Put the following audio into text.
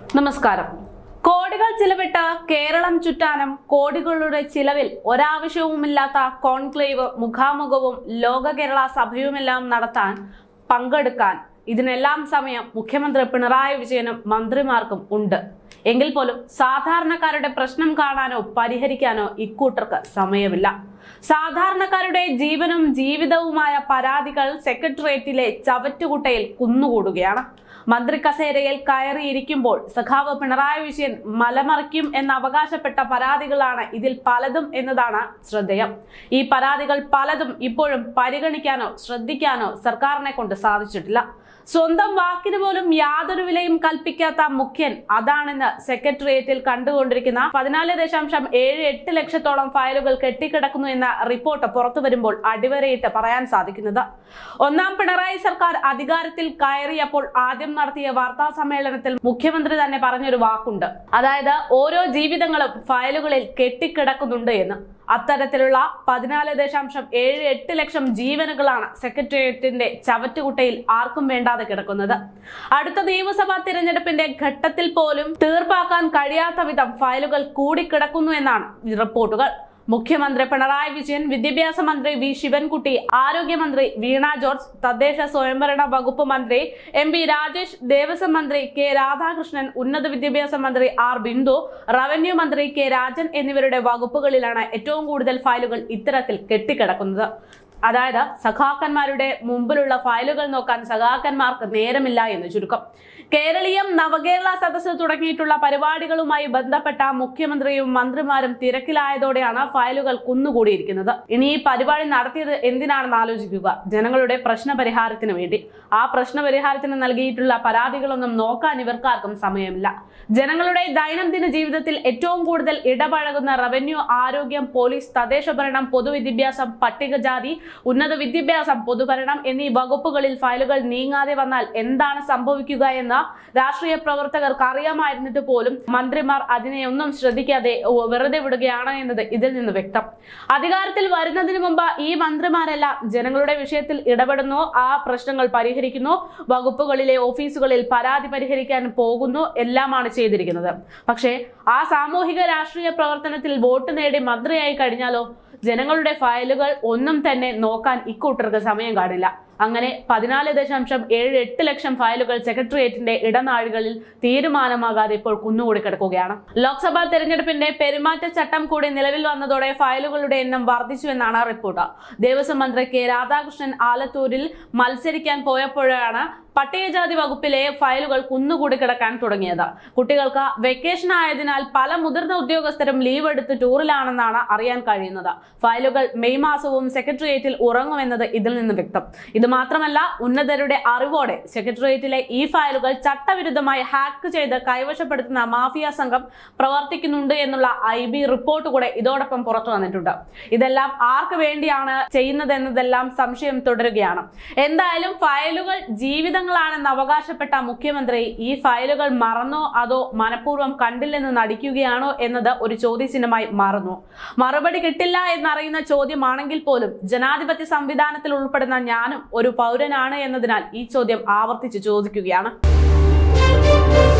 നമസ്കാരം. കോടികൾ ചിലവിട്ട് കേരളം ചുറ്റാനും കോടികളുടെ ചിലവിൽ ഒരാവശ്യവുമില്ലാത്ത കോൺക്ലേവ് മുഖാമുഖവും ലോക കേരള സഭയുമെല്ലാം നടത്താൻ പങ്കെടുക്കാൻ ഇതിനെല്ലാം സമയം മുഖ്യമന്ത്രി പിണറായി വിജയനും മന്ത്രിമാർക്കും ഉണ്ട്. എങ്കിൽ പോലും സാധാരണക്കാരുടെ പ്രശ്നം കാണാനോ പരിഹരിക്കാനോ ഇക്കൂട്ടർക്ക് സമയമില്ല. സാധാരണക്കാരുടെ ജീവനും ജീവിതവുമായ പരാതികൾ സെക്രട്ടേറിയറ്റിലെ ചവറ്റുകുട്ടയിൽ കുന്നുകൂടുകയാണ്. മന്ത്രി കസേരയിൽ കയറിയിരിക്കുമ്പോൾ സഖാവ് പിണറായി വിജയൻ മലമറിക്കും എന്ന് അവകാശപ്പെട്ട പരാതികളാണ് ഇതിൽ പലതും എന്നതാണ് ശ്രദ്ധേയം. ഈ പരാതികൾ പലതും ഇപ്പോഴും പരിഗണിക്കാനോ ശ്രദ്ധിക്കാനോ സർക്കാരിനെ കൊണ്ട് സാധിച്ചിട്ടില്ല. സ്വന്തം വാക്കിന് പോലും യാതൊരു വിലയും കൽപ്പിക്കാത്ത മുഖ്യൻ അതാണെന്ന് സെക്രട്ടേറിയറ്റിൽ കണ്ടുകൊണ്ടിരിക്കുന്ന 14.78 ലക്ഷത്തോളം ഫയലുകൾ കെട്ടിക്കിടക്കുന്നു എന്ന റിപ്പോർട്ട് പുറത്തു വരുമ്പോൾ അടിവരയിട്ട് പറയാൻ സാധിക്കുന്നത്. ഒന്നാം പിണറായി സർക്കാർ അധികാരത്തിൽ കയറിയപ്പോൾ ആദ്യം നടത്തിയ വാർത്താ സമ്മേളനത്തിൽ മുഖ്യമന്ത്രി തന്നെ പറഞ്ഞൊരു വാക്കുണ്ട്. അതായത് ഓരോ ജീവിതങ്ങളും ഫയലുകളിൽ കെട്ടിക്കിടക്കുന്നുണ്ട് എന്ന്. അത്തരത്തിലുള്ള 14.78 ലക്ഷം ജീവനുകളാണ് സെക്രട്ടേറിയറ്റിന്റെ ചവറ്റുകുട്ടയിൽ ആർക്കും വേണ്ടാതെ കിടക്കുന്നത്. അടുത്ത നിയമസഭാ തിരഞ്ഞെടുപ്പിന്റെ ഘട്ടത്തിൽ പോലും തീർപ്പാക്കാൻ കഴിയാത്ത വിധം ഫയലുകൾ കൂടിക്കിടക്കുന്നു എന്നാണ് റിപ്പോർട്ടുകൾ. മുഖ്യമന്ത്രി പിണറായി വിജയൻ, വിദ്യാഭ്യാസ മന്ത്രി വി ശിവൻകുട്ടി, ആരോഗ്യമന്ത്രി വീണ ജോർജ്, തദ്ദേശ സ്വയംഭരണ വകുപ്പ് മന്ത്രി എം പി രാജേഷ്, ദേവസ്വം മന്ത്രി കെ രാധാകൃഷ്ണൻ, ഉന്നത വിദ്യാഭ്യാസ മന്ത്രി ആർ ബിന്ദു, റവന്യൂ മന്ത്രി കെ രാജൻ എന്നിവരുടെ വകുപ്പുകളിലാണ് ഏറ്റവും കൂടുതൽ ഫയലുകൾ ഇത്തരത്തിൽ കെട്ടിക്കിടക്കുന്നത്. അതായത് സഖാക്കന്മാരുടെ മുമ്പിലുള്ള ഫയലുകൾ നോക്കാൻ സഖാക്കന്മാർക്ക് നേരമില്ല എന്ന് ചുരുക്കം. കേരളീയം നവകേരള സദസ്സ് തുടങ്ങിയിട്ടുള്ള പരിപാടികളുമായി ബന്ധപ്പെട്ട മുഖ്യമന്ത്രിയും മന്ത്രിമാരും തിരക്കിലായതോടെയാണ് ഫയലുകൾ കുന്നുകൂടിയിരിക്കുന്നത്. ഇനി ഈ പരിപാടി നടത്തിയത് എന്തിനാണെന്ന് ആലോചിക്കുക. ജനങ്ങളുടെ പ്രശ്നപരിഹാരത്തിന് വേണ്ടി. ആ പ്രശ്നപരിഹാരത്തിന് നൽകിയിട്ടുള്ള പരാതികളൊന്നും നോക്കാൻ ഇവർക്കാർക്കും സമയമില്ല. ജനങ്ങളുടെ ദൈനംദിന ജീവിതത്തിൽ ഏറ്റവും കൂടുതൽ ഇടപഴകുന്ന റവന്യൂ, ആരോഗ്യം, പോലീസ്, തദ്ദേശ ഭരണം, പൊതുവിദ്യാഭ്യാസം, പട്ടികജാതി, ഉന്നത വിദ്യാഭ്യാസം, പൊതുഭരണം എന്നീ വകുപ്പുകളിൽ ഫയലുകൾ നീങ്ങാതെ വന്നാൽ എന്താണ് സംഭവിക്കുക എന്ന് രാഷ്ട്രീയ പ്രവർത്തകർക്ക് അറിയാമായിരുന്നിട്ട് പോലും മന്ത്രിമാർ അതിനെയൊന്നും ശ്രദ്ധിക്കാതെ വെറുതെ വിടുകയാണ് എന്നത് ഇതിൽ നിന്ന് വ്യക്തം. അധികാരത്തിൽ വരുന്നതിന് മുമ്പ് ഈ മന്ത്രിമാരെല്ലാം ജനങ്ങളുടെ വിഷയത്തിൽ ഇടപെടുന്നു, ആ പ്രശ്നങ്ങൾ പരിഹരിക്കുന്നു, വകുപ്പുകളിലെ ഓഫീസുകളിൽ പരാതി പരിഹരിക്കാൻ പോകുന്നു, എല്ലാമാണ് ചെയ്തിരിക്കുന്നത്. പക്ഷേ ആ സാമൂഹിക രാഷ്ട്രീയ പ്രവർത്തനത്തിൽ വോട്ട് നേടി മന്ത്രിയായി കഴിഞ്ഞാലോ ജനങ്ങളുടെ ഫയലുകൾ ഒന്നും തന്നെ നോക്കാൻ ഇക്കൂട്ടർക്ക് സമയം കാണില്ല. അങ്ങനെ 14.78 ലക്ഷം ഫയലുകൾ സെക്രട്ടേറിയറ്റിന്റെ ഇടനാഴികളിൽ തീരുമാനമാകാതെ ഇപ്പോൾ കുന്നുകൂടി കിടക്കുകയാണ്. ലോക്സഭാ തെരഞ്ഞെടുപ്പിന്റെ പെരുമാറ്റച്ചട്ടം കൂടി നിലവിൽ വന്നതോടെ ഫയലുകളുടെ എണ്ണം വർദ്ധിച്ചുവെന്നാണ് റിപ്പോർട്ട്. ദേവസ്വം മന്ത്രി കെ രാധാകൃഷ്ണൻ ആലത്തൂരിൽ മത്സരിക്കാൻ പോയപ്പോഴാണ് പട്ടികജാതി വകുപ്പിലെ ഫയലുകൾ കുന്നുകൂടി കിടക്കാൻ തുടങ്ങിയത്. കുട്ടികൾക്ക് വെക്കേഷൻ ആയതിനാൽ പല മുതിർന്ന ഉദ്യോഗസ്ഥരും ലീവ് എടുത്ത് ടൂറിലാണെന്നാണ് അറിയാൻ കഴിയുന്നത്. ഫയലുകൾ മെയ് മാസവും സെക്രട്ടേറിയറ്റിൽ ഉറങ്ങുമെന്നത് ഇതിൽ നിന്ന് വ്യക്തം. ഇത് മാത്രമല്ല, ഉന്നതരുടെ അറിവോടെ സെക്രട്ടേറിയറ്റിലെ ഈ ഫയലുകൾ ചട്ടവിരുദ്ധമായി ഹാക്ക് ചെയ്ത് കൈവശപ്പെടുത്തുന്ന മാഫിയ സംഘം പ്രവർത്തിക്കുന്നുണ്ട് എന്നുള്ള IB റിപ്പോർട്ട് കൂടെ ഇതോടൊപ്പം പുറത്തു വന്നിട്ടുണ്ട്. ഇതെല്ലാം ആർക്ക് വേണ്ടിയാണ് ചെയ്യുന്നതെന്നതെല്ലാം സംശയം തുടരുകയാണ്. എന്തായാലും ഫയലുകൾ ജീവിതങ്ങളാണെന്ന് അവകാശപ്പെട്ട മുഖ്യമന്ത്രി ഈ ഫയലുകൾ മറന്നോ അതോ മനഃപൂർവ്വം കണ്ടില്ലെന്ന് നടിക്കുകയാണോ എന്നത് ഒരു ചോദ്യചിഹ്നമായി മാറുന്നു. മറുപടി കിട്ടില്ല എന്നറിയുന്ന ചോദ്യമാണെങ്കിൽ പോലും ജനാധിപത്യ സംവിധാനത്തിൽ ഉൾപ്പെടുന്ന ഞാനും ഒരു പൗരനാണ് എന്നതിനാൽ ഈ ചോദ്യം ആവർത്തിച്ച് ചോദിക്കുകയാണ്.